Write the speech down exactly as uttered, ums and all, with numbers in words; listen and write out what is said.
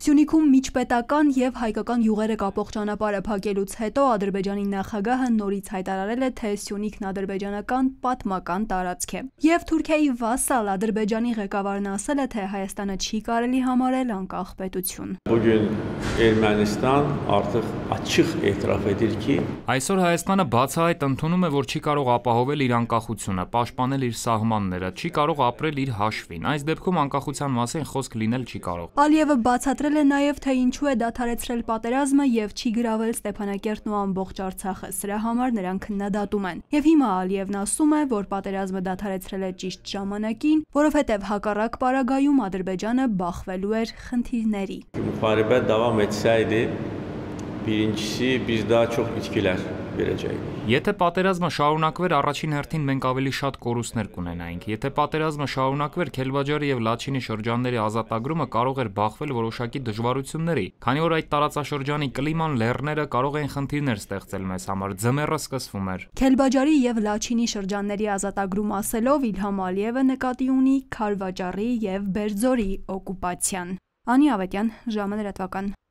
Սյունիքում միջպետական և հայկական յուղերը կապող ճանապարհը փակելուց հետո Ադրբեջանի նախագահը նորից հայտարարել է, թե Սյունիքն ադրբեջանական պատմական տարածք է։ Եվ Թուրքիայի վասալ Ադրբեջանի ղեկավարն ասել է, թե Հայաստանը չի կարելի համարել անկախ պետություն։ Այսօր Հայաստանը բացահայտ ընդունում է, որ չի կարող ապահովել իր անկախությունը, պաշտպանել իր սահմանները, չի կարող ապրել իր հաշվին։ Այս դեպքում անկախության մասին խոսք լինել չի կարող։ Ալիևը բացատրել է նաև, թե ինչու է դադարեցրել պատերազմը և չի գրավել Ստեփանակերտն ու ամբողջ Արցախը։ Սրա համար նրանք քննադատում են։ Եվ հիմա Ալիևն ասում է, որ պատերազմը դադարեցրել է ճիշտ ժամանակին, որովհետև հակառակ պարագայում Ադրբեջանը բախվելու էր խնդիրների։ Եթե պատերազմը շարունակվեր, առաջին հերթին մենք ավելի շատ կորուստներ կունենայինք։ Եթե պատերազմը շարունակվեր, Քելվաջարի եւ Լաչինի շրջանների ազատագրումը կարող էր բախվել որոշակի դժվարությունների, քանի որ այդ տարածաշրջանի կլիման, լեռները կարող էին խնդիրներ ստեղծել մեզ համար, ձմեռը սկսվում էր։ Քելվաջարի եւ Լաչինի շրջանների ազատագրում ասելով Իլհամ Ալիևը նկատի ունի Քարվաճարի եւ Բերձորի օկուպացիան։ Անի Ավետյան, ժամը լրատվական։